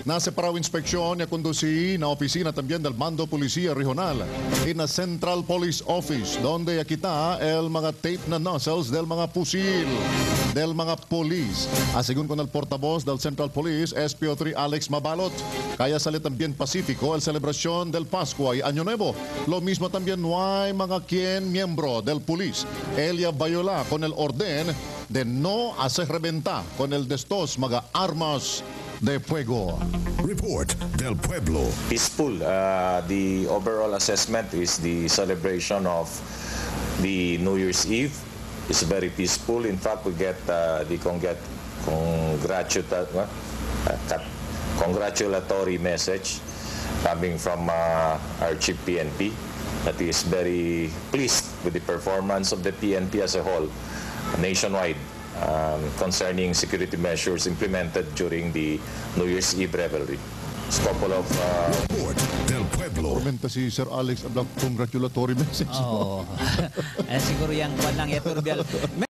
Nasa parao inspeksyon ya conducí na oficina también del Mando Policía Regional in a Central Police Office donde kita el mga tape na nozzles del mga pusil del mga police. Según con el portavoz del Central Police, SPO3 Alex Mabalot, kaya sale también Pacífico el celebración del Pascua y Año Nuevo. Lo mismo también no hay mga quien miembro del police. Elia Bayola con el orden de no hacer reventar con el destos mga armas de fuego. Report del Pueblo. Peaceful. The overall assessment is the celebration of the New Year's Eve. It's very peaceful. In fact, we get congratulatory message coming from our Chief PNP that is very pleased with the performance of the PNP as a whole nationwide concerning security measures implemented during the New Year's Eve revelry. It's a couple of Report del Pueblo. Komenta si Sir Alex about congratulatory message. Oo. Siguro yung kwan lang, Turbial.